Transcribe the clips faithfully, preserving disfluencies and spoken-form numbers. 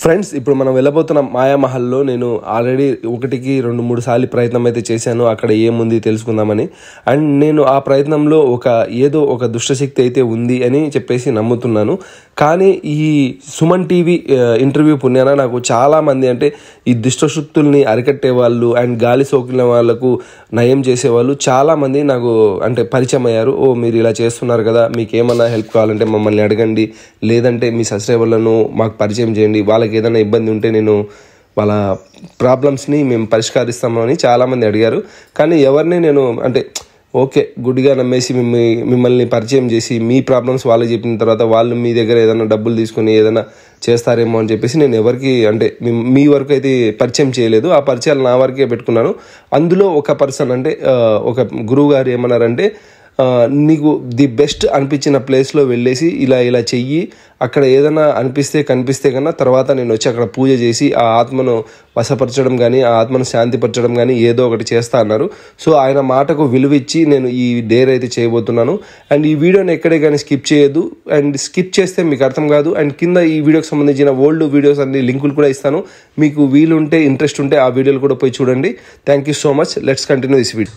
Friends ఇప్పుడు మనం వెళ్ళబోతున్న మాయామహల్లో నేను ఆల్రెడీ ఒకటికి రెండు మూడు సార్లు ప్రయత్నం అయితే చేశాను అక్కడ ఏముంది తెలుసుకుందామని. అండ్ నేను ఆ ప్రయత్నంలో ఒక ఏదో ఒక దుష్టశక్తి అయితే ఉంది అని చెప్పేసి నమ్ముతున్నాను. కానీ ఈ సుమన్ టీవీ ఇంటర్వ్యూ పుణ్యాన నాకు చాలామంది అంటే ఈ దుష్టశక్తుల్ని అరికట్టే వాళ్ళు అండ్ గాలి సోకిన వాళ్ళకు నయం చేసేవాళ్ళు చాలామంది నాకు అంటే పరిచయం అయ్యారు. ఓ మీరు ఇలా చేస్తున్నారు కదా, మీకు ఏమన్నా హెల్ప్ కావాలంటే మమ్మల్ని అడగండి, లేదంటే మీ సబ్స్క్రైబర్లను మాకు పరిచయం చేయండి, వాళ్ళకి ఏదైనా ఇబ్బంది ఉంటే నేను వాళ్ళ ప్రాబ్లమ్స్ని మేము పరిష్కరిస్తామని చాలామంది అడిగారు. కానీ ఎవరిని నేను అంటే ఓకే గుడ్డిగా నమ్మేసి మిమ్మల్ని మిమ్మల్ని పరిచయం చేసి మీ ప్రాబ్లమ్స్ వాళ్ళకి చెప్పిన తర్వాత వాళ్ళు మీ దగ్గర ఏదైనా డబ్బులు తీసుకొని ఏదైనా చేస్తారేమో అని చెప్పేసి నేను ఎవరికి అంటే మీ వరకు అయితే పరిచయం చేయలేదు. ఆ పరిచయాలు నా వరకే పెట్టుకున్నాను. అందులో ఒక పర్సన్ అంటే ఒక గురువు గారు ఏమన్నారంటే, నీకు ది బెస్ట్ అనిపించిన ప్లేస్లో వెళ్ళేసి ఇలా ఇలా చెయ్యి, అక్కడ ఏదైనా అనిపిస్తే కనిపిస్తే కన్నా తర్వాత నేను వచ్చి అక్కడ పూజ చేసి ఆ ఆత్మను వశపరచడం కానీ ఆ ఆత్మను శాంతిపరచడం కానీ ఏదో ఒకటి చేస్తా అన్నారు. సో ఆయన మాటకు విలువ ఇచ్చి నేను ఈ డేర్ అయితే చేయబోతున్నాను. అండ్ ఈ వీడియోని ఎక్కడే కానీ స్కిప్ చేయొద్దు. అండ్ స్కిప్ చేస్తే మీకు అర్థం కాదు. అండ్ కింద ఈ వీడియోకి సంబంధించిన ఓల్డ్ వీడియోస్ అన్ని లింకులు కూడా ఇస్తాను. మీకు వీలు ఉంటే ఇంట్రెస్ట్ ఉంటే ఆ వీడియోలు కూడా పోయి చూడండి. Thank you so much. Let's continue this video.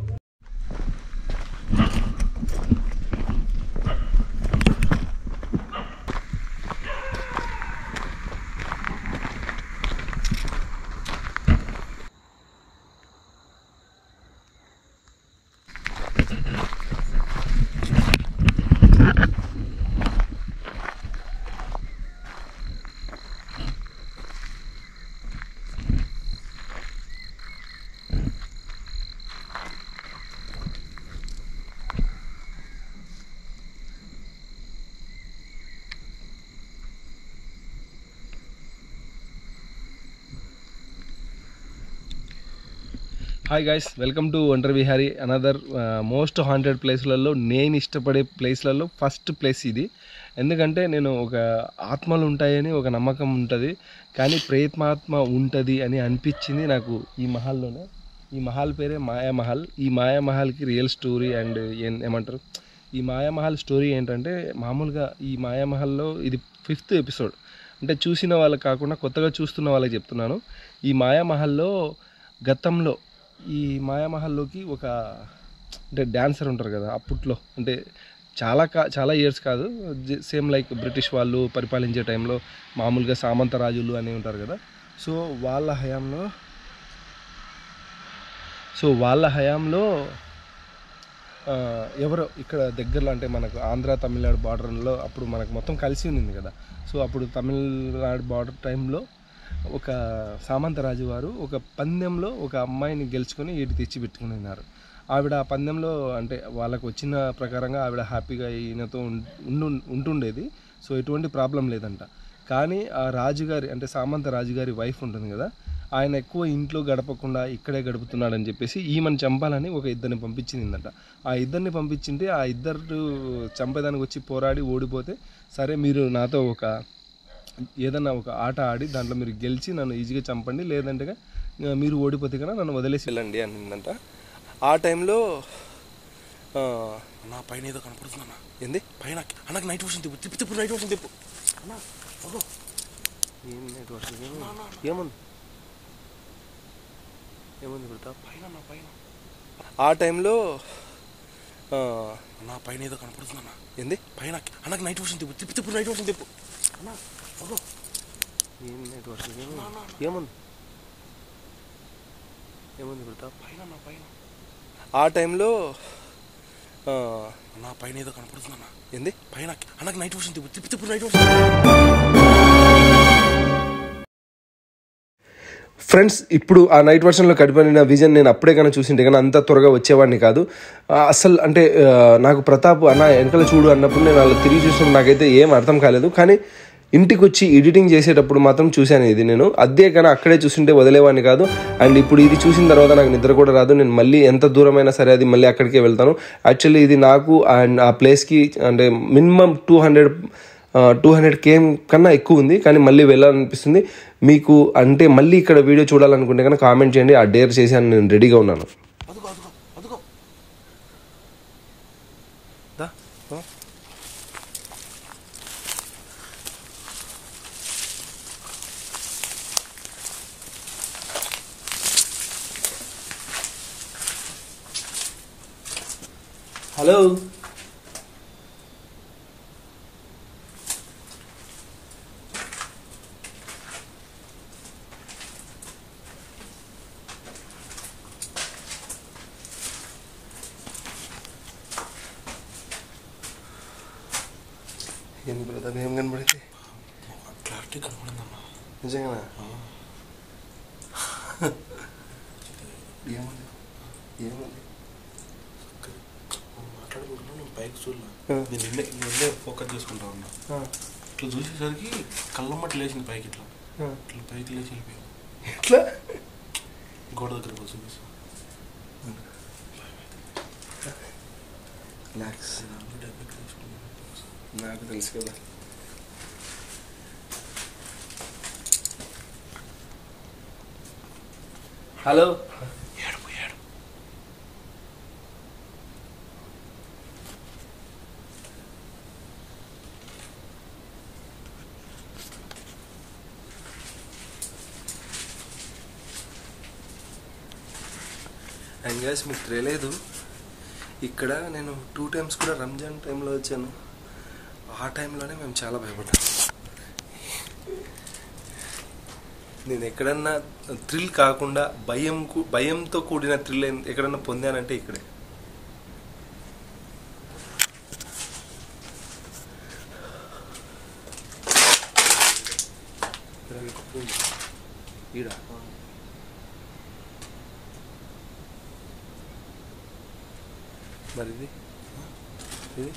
Hi guys, welcome to Ontari Vihari. Another most haunted ప్లేస్లలో నేను ఇష్టపడే ప్లేస్లలో ఫస్ట్ ప్లేస్ ఇది. ఎందుకంటే నేను ఒక ఆత్మలు ఉంటాయని ఒక నమ్మకం ఉంటుంది, కానీ ప్రేతాత్మ ఉంటుంది అని అనిపించింది నాకు ఈ మహల్లోనే. ఈ మహల్ పేరే మాయామహల్. ఈ మాయామహల్కి రియల్ స్టోరీ అండ్ ఏమంటారు, ఈ మాయామహల్ స్టోరీ ఏంటంటే మామూలుగా ఈ మాయామహల్లో ఇది ఫిఫ్త్ ఎపిసోడ్. అంటే చూసిన వాళ్ళకి కాకుండా కొత్తగా చూస్తున్న వాళ్ళకి చెప్తున్నాను. ఈ మాయామహల్లో గతంలో ఈ మాయామహల్లోకి ఒక అంటే డాన్సర్ ఉంటారు కదా అప్పట్లో, అంటే చాలా కా చాలా ఇయర్స్ కాదు, సేమ్ లైక్ బ్రిటిష్ వాళ్ళు పరిపాలించే టైంలో మామూలుగా సామంత రాజులు అని ఉంటారు కదా. సో వాళ్ళ హయాంలో సో వాళ్ళ హయాంలో ఎవరో ఇక్కడ దగ్గరలో అంటే మనకు ఆంధ్ర తమిళనాడు బార్డర్లో అప్పుడు మనకు మొత్తం కలిసి ఉంది కదా. సో అప్పుడు తమిళనాడు బార్డర్ టైంలో ఒక సామంతరాజు వారు ఒక పందెంలో ఒక అమ్మాయిని గెలుచుకొని ఈటి తెచ్చి పెట్టుకుని ఉన్నారు. ఆవిడ ఆ పందెంలో అంటే వాళ్ళకు వచ్చిన ప్రకారంగా ఆవిడ హ్యాపీగా ఈయనతో ఉండు ఉంటుండేది. సో ఎటువంటి ప్రాబ్లం లేదంట. కానీ ఆ రాజుగారి అంటే సామంత రాజుగారి వైఫ్ ఉంటుంది కదా, ఆయన ఎక్కువ ఇంట్లో గడపకుండా ఇక్కడే గడుపుతున్నాడని చెప్పేసి ఈమెను చంపాలని ఒక ఇద్దరిని పంపించిందంట. ఆ ఇద్దరిని పంపించింటే ఆ ఇద్దరు చంపేదానికి వచ్చి పోరాడి ఓడిపోతే, సరే మీరు నాతో ఒక ఏదన్నా ఒక ఆట ఆడి దాంట్లో మీరు గెలిచి నన్ను ఈజీగా చంపండి, లేదంటే మీరు ఓడిపోతే కన్నా నన్ను వదిలేసి వెళ్ళండి అనిందంట. ఆ టైంలో నా పైన ఏదో కనపడుతుందన్నా. ఏంది పైన అన్నకు నైట్ వర్షన్ తిప్పు తిప్పు తిప్పు నైట్ వర్షన్ తిప్పు అన్నా. ఏం నైట్ వర్షన్ ఏముంది ఏముంది ఇప్పుడు పైన నా పైన ఆ టైంలో నా పైన ఏదో కనపడుతుందన్నా. ఏంది పైన అన్నకు నైట్ వర్షన్ తిప్పు తిప్పు తిప్పు నైట్ వర్షన్ తిప్పు అన్నా. ఏం నైట్ వర్షన్ ఏముంది ఏముంది ఇప్పుడు పైన నా పైన ఆ టైంలో నా పైన ఏదో కనపడుతుందన్నా. ఏంది పైన అన్నకు నైట్ వర్షన్ తిప్పు తిప్పు తిప్పు నైట్ వర్షన్. ఫ్రెండ్స్, ఇప్పుడు ఆ నైట్ వర్షన్లో కడిపోయిన విజన్ నేను అప్పుడే కానీ చూసింటే కానీ అంత త్వరగా వచ్చేవాడిని కాదు అసలు. అంటే నాకు ప్రతాప్ అన్న వెనకాల చూడు అన్నప్పుడు నేను అలా తిరిగి చూసినప్పుడు నాకైతే ఏం అర్థం కాలేదు. కానీ ఇంటికి వచ్చి ఎడిటింగ్ చేసేటప్పుడు మాత్రం చూశాను ఇది నేను. అదే కానీ అక్కడే చూసింటే వదిలేవాడిని కాదు. అండ్ ఇప్పుడు ఇది చూసిన తర్వాత నాకు నిద్ర కూడా రాదు. నేను మళ్ళీ ఎంత దూరమైనా సరే అది మళ్ళీ అక్కడికే వెళ్తాను. యాక్చువల్లీ ఇది నాకు అండ్ ఆ ప్లేస్కి అంటే minimum two hundred two hundred KM కన్నా ఎక్కువ ఉంది. కానీ మళ్ళీ వెళ్ళాలనిపిస్తుంది. మీకు అంటే మళ్ళీ ఇక్కడ వీడియో చూడాలనుకుంటే కన్నా కామెంట్ చేయండి. ఆ డేర్ చేశాను, నేను రెడీగా ఉన్నాను. హలో ఏంది బ్రదర్ ఏం కనబడింది? క్లారిటీ కనపడిందమ్మా. నిజంగా ఏముంది ఏముంది మాట్లాడుకుంటున్నా, నేను పైకి చూడలే. నేను నిన్నే నిన్నే ఫోకస్ చేసుకుంటా ఉన్నా. ఇట్లా చూసేసరికి కళ్ళమ్మటి లేచింది పైకి, ఇట్లా ఇట్లా పైకి లేచి వెళ్ళిపోయావు. ఎట్లా గోడ దగ్గర పోయి చూపిస్తా. నాకు తెలుసు కదా. హలో ఏడు ఏడు అండ్ గైస్ మీకు తెలియలేదు, ఇక్కడ నేను టూ టైమ్స్ కూడా రంజాన్ టైంలో వచ్చాను. ఆ టైంలోనే మేము చాలా భయపడ్డాం. నేను ఎక్కడన్నా థ్రిల్ కాకుండా భయం భయంతో కూడిన థ్రిల్ ఎక్కడన్నా పొందానంటే ఇక్కడే. ఈడ మరి ఇది ఇది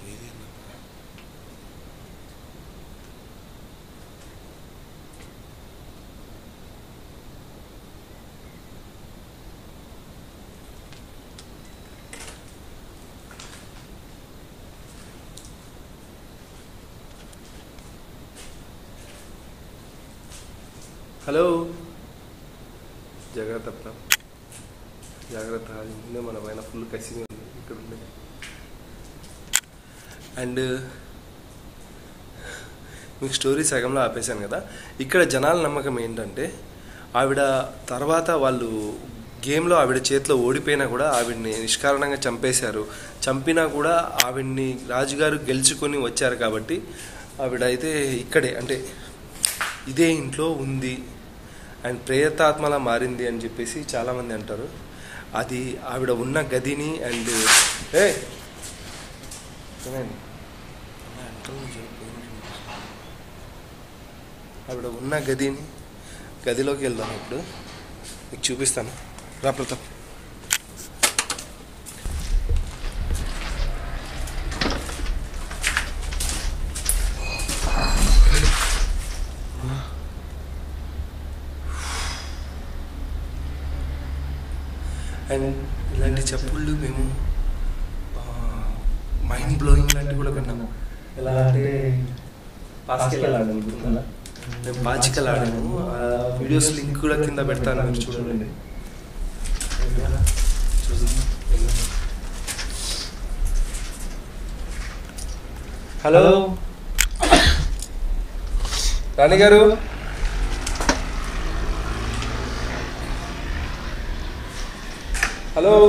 హలో జాగ్రత్త ప్రా జాగ్రత్త. ముందే మన పైన ఫుల్ కసిగా ఉంది ఇక్కడ ఉండే. అండ్ మీకు స్టోరీ సగంలో ఆపేశాను కదా. ఇక్కడ జనాల నమ్మకం ఏంటంటే, ఆవిడ తర్వాత వాళ్ళు గేమ్లో ఆవిడ చేతిలో ఓడిపోయినా కూడా ఆవిడ్ని నిష్కారణంగా చంపేశారు. చంపినా కూడా ఆవిడ్ని రాజుగారు గెలుచుకొని వచ్చారు కాబట్టి ఆవిడ అయితే ఇక్కడే అంటే ఇదే ఇంట్లో ఉంది అండ్ ప్రేతాత్మలా మారింది అని చెప్పేసి చాలామంది అంటారు. అది ఆవిడ ఉన్న గదిని అండ్ ఏ ఆవిడ ఉన్న గదిని గదిలోకి వెళ్దాం. ఇప్పుడు మీకు చూపిస్తాను. రా ప్రతాప్. అండ్ ఇలాంటి చెప్పుళ్ళు మేము మైండ్ బ్లోయింగ్ లాంటివి కూడా విన్నాము. ఎలా అంటే పాచికల్ ఆడాము, మేము పాచికల్ ఆడాము. వీడియోస్ లింక్ కూడా కింద పెడతాను, మీరు చూడండి. హలో రాణి గారు, హలో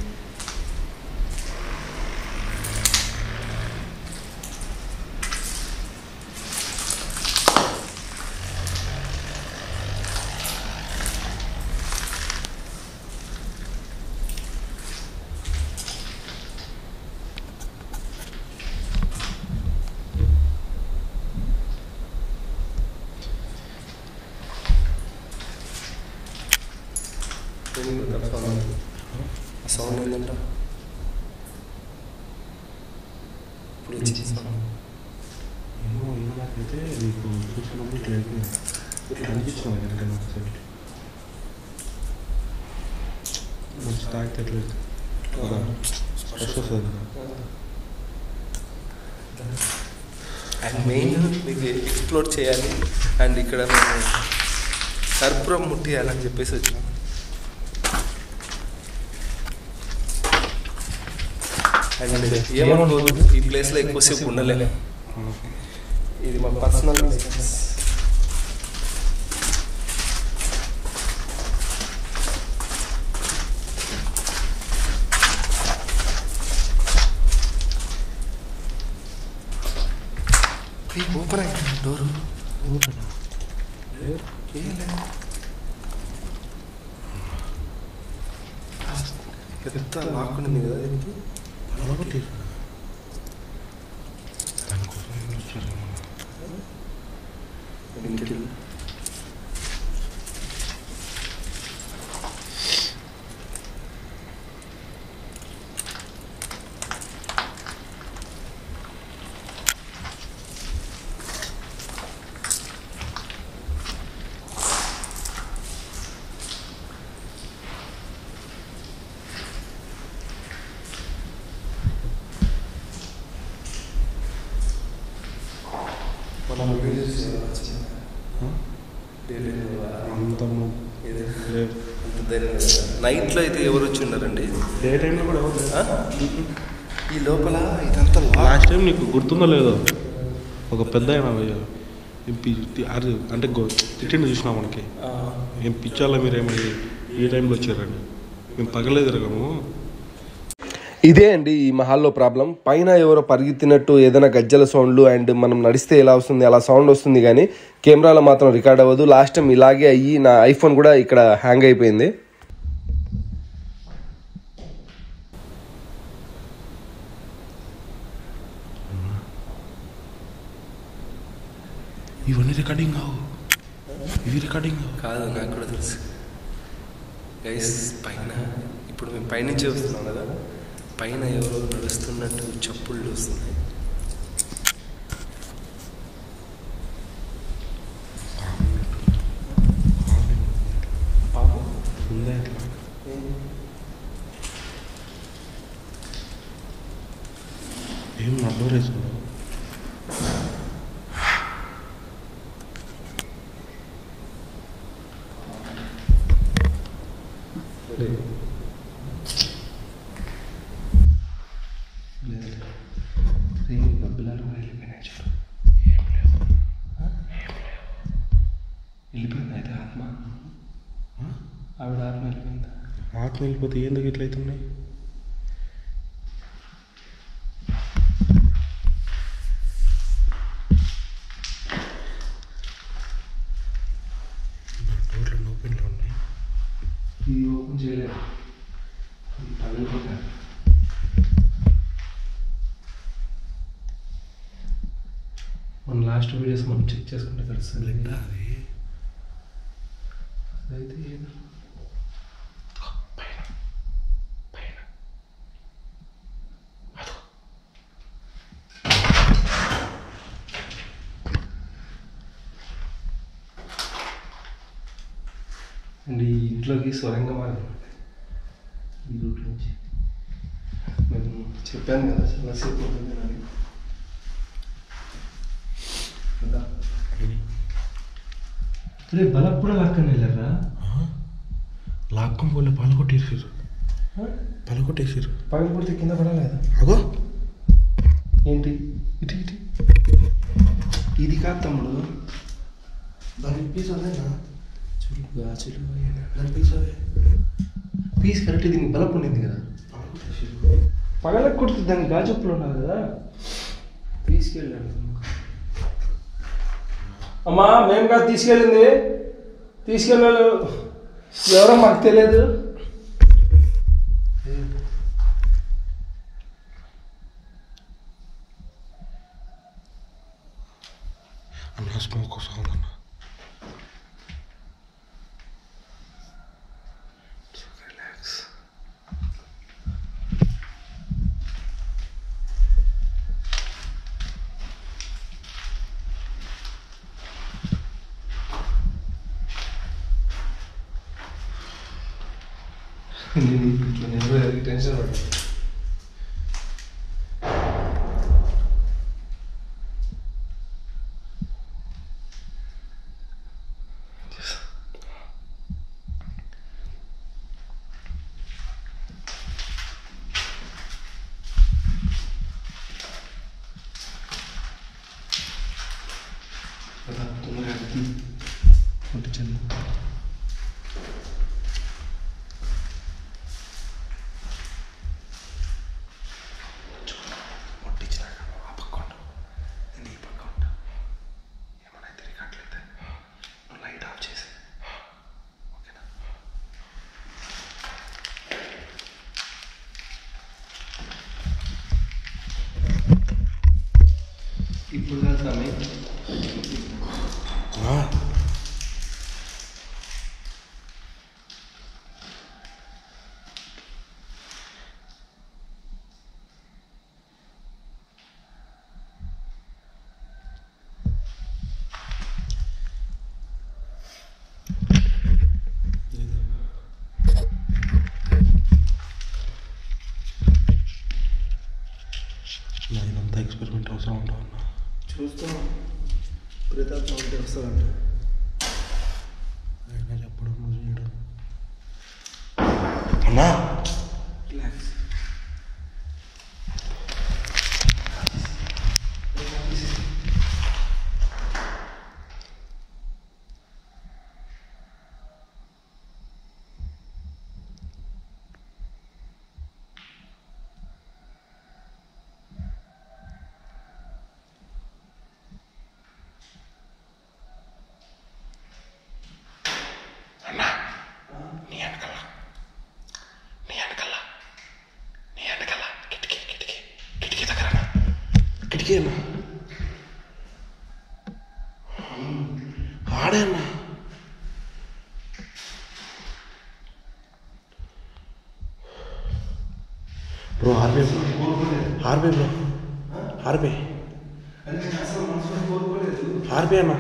సౌండ్ ఏంటంట ఇప్పుడు వచ్చింది సౌండ్. ఏమో నాకైతే నీకు చూసినప్పుడు ఇట్లా ఇట్లా అనిపించింది వెనక ఒకసారి మంచి తాగితే ఎట్లా స్పర్శ వస్తుంది. అండ్ మెయిన్ మీకు ఎక్స్ప్లోర్ చేయాలి అండ్ ఇక్కడ మేము కర్పూరం ముట్టియాలని చెప్పేసి వచ్చినాం. అండ్ ఏమనుకోవద్దు, ఈ ప్లేస్లో ఎక్కువసేపు ఉండలేము. ఇది మా పర్సనల్ బిజినెస్. ఓపెన్ అయ్యింది డోరు. ఎంత లాక్కునింది కదా దీనికి. నైట్లో అయితే ఎవరు వచ్చి ఉన్నారండి? డే టైంలో కూడా ఎవరు ఈ లోపల ఇదంతా లాస్ట్ టైం నీకు గుర్తుందో లేదో ఒక పెద్ద అంటే తిట్టిండి చూసినా మనకి ఏం పిచ్చాలో మీరు ఏమైంది ఈ టైంలో వచ్చారండి, మేము పగలేదు రకము. ఇదే అండి ఈ మహాల్లో ప్రాబ్లం. పైన ఎవరో పరిగెత్తినట్టు ఏదైనా గజ్జల సౌండ్లు అండ్ మనం నడిస్తే ఎలా వస్తుంది అలా సౌండ్ వస్తుంది, కానీ కెమెరాలో మాత్రం రికార్డ్ అవ్వదు. లాస్ట్ టైం ఇలాగే అయ్యి నా ఐఫోన్ కూడా ఇక్కడ హ్యాంగ్ అయిపోయింది. ఇవన్నీ రికార్డింగ్ కావు, ఇవి రికార్డింగ్ కాదు, నాకు కూడా తెలుసు గైస్. పైన ఇప్పుడు మేము పైనుంచే వస్తున్నాం కదా, పైన ఎవరో నడుస్తున్నట్టు చప్పుళ్ళు వస్తున్నాయి. ఏం నడ్డో రేసుకున్నావు? వెళ్ళిపోయింది అయితే ఆత్మ. ఆవిడ ఆత్మ వెళ్ళిపోయింది. ఆత్మ వెళ్ళిపోతే ఎందుకు ఇట్లయితున్నాయి? డోర్లు ఓపెన్లో ఉన్నాయి. ఇది ఓపెన్ చేయలేదు, పగిలిపోతాను. మన లాస్ట్ వీడియోస్ మనం చెక్ చేసుకుంటే తెలుస్తుంది. అది అదైతే ఏదో పైన పైన అండ్ ఈ ఇంట్లోకి స్వరంగా మారింది ఈ రూట్ నుంచి. మేము చెప్పాను కదా చాలాసేపు ఉంటుంది అని. రే బలప్ కూడా లాక్కని వెళ్ళారా? లాక్కం పోలే, పలకొట్టేసారు పలకొట్టేసారు పగలు కొడితే కింద పడలేదా? అగో ఏంటి ఇటు ఇటు ఇది కాదు తమ్ముడు, దానికి పీస్ అదేనా? చూడు గాజులు దాని పీస్ అదే పీస్ కరెక్ట్. దీనికి బలప్ ఉండింది కదా, పగల కొడితే దానికి గాజుప్పులు ఉన్నారు కదా, తీసుకెళ్ళాడు. అమ్మా మేము కాదు తీసుకెళ్ళింది, తీసుకెళ్ళాలి ఎవరో మాకు తెలియదు. అన్న స్మోక్ సౌండ్ అన్న. రిలాక్స్. నేను ఇట్లా నేను టెన్షన్ పడ్డా. coming. Ah. ఇదంతా ఎక్స్పెరిమెంట్ అవసరం ఉంటా అన్న చూస్తాం ప్రేతాత్మ ఉంటే వస్తుందంట అయినా చెప్పడం నువ్వు చేయడం అన్నా రిలాక్స్ కిటికీ అన్నా ఆడే అన్నా bro RB RB bro RB RB అన్నా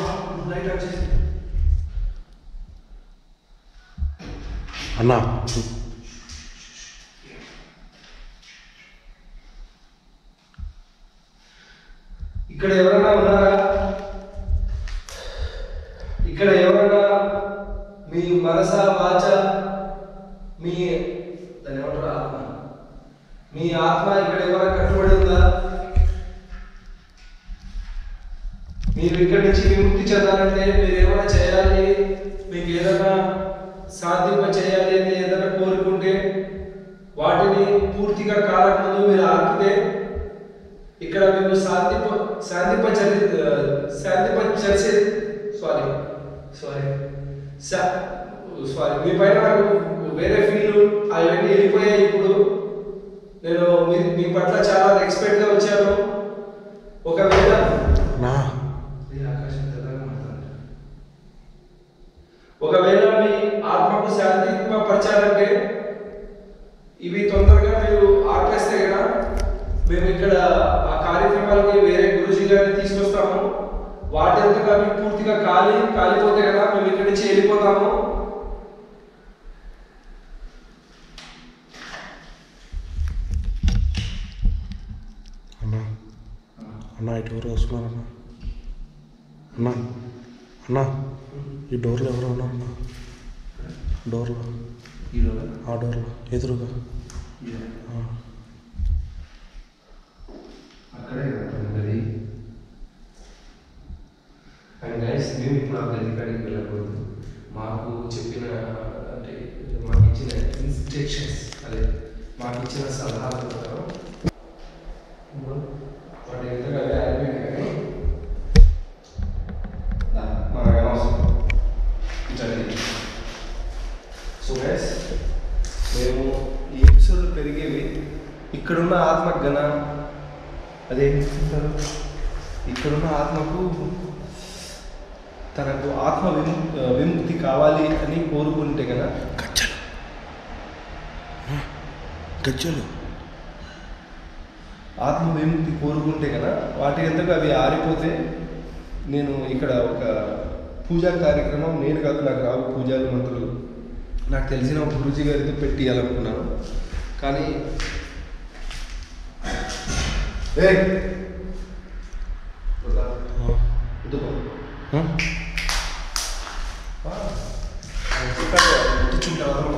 అన్నా ఇక్కడ ఎవరైనా ఉన్నారా? ఇక్కడ ఎవరైనా మీ మనస వాచ మీ దాని ఏమంటారు ఆత్మ మీ ఆత్మ ఇక్కడ ఎవరైనా కట్టుబడి ఉందా? మీరు ఇక్కడి నుంచి విముక్తి చెందాలంటే మీరు ఏమైనా చేయాలి, మీకు ఏదైనా సాధింప చేయాలి అని ఏదైనా కోరుకుంటే వాటిని పూర్తిగా కాలకముందు మీరు ఆపితే ఇక్కడ మేము శాంతింప శాంతింప చరి శాంతింప చర్చి సారీ సారీ సారీ మీ పైన నాకు వేరే ఫీల్ అవన్నీ వెళ్ళిపోయాయి. ఇప్పుడు నేను మీ మీ పట్ల చాలా ఎక్స్పెక్ట్గా వచ్చాను. ఒకవేళ ఒకవేళ మీ ఆత్మకు శాంతింపరచాలంటే ఇవి తొందరగా మీరు ఆపేస్తే కదా మేము ఇక్కడ ఆ కార్యక్రమాలకి వేరే గురుజీ గారిని తీసుకొస్తాము. వాటి అంతగా మేము పూర్తిగా ఖాళీ కాలిపోతే కదా మేము ఇక్కడి నుంచి వెళ్ళిపోతాము. అన్నా అన్నా ఇటు ఎవరు వస్తున్నారన్నా? అన్నా అన్నా ఈ డోర్లో ఎవరు ఉన్నారన్నా? డోర్లో ఆ డోర్లో ఎదురుగా అక్కడే గది. అండ్ గైస్ మేము ఇప్పుడు ఆ గది కాడికి వెళ్ళకూడదు. మాకు చెప్పిన అంటే మాకు ఇచ్చిన ఇన్స్ట్రక్షన్స్ అదే మాకు ఇచ్చిన సలహాల ప్రకారం వాటి ఎంతగా అయిపోయినాయి కానీ మనకు అనవసరం జరిగింది. సో గైస్ మేము ఈ ఎపిసోడ్లు పెరిగేవి ఇక్కడున్న ఆత్మగణ అదే చెప్తారు ఇక్కడున్న ఆత్మకు తనకు ఆత్మ విము విముక్తి కావాలి అని కోరుకుంటే కదా గజ్జలు గజ్జలు ఆత్మ విముక్తి కోరుకుంటే కదా వాటి ఎందుకు అవి ఆరిపోతే నేను ఇక్కడ ఒక పూజా కార్యక్రమం నేను కాదు నాకు రావు పూజలు మంత్రులు నాకు తెలిసిన ఒక గురూజీ గారితో పెట్టియాలనుకున్నాను. కానీ కూర్చుంటావా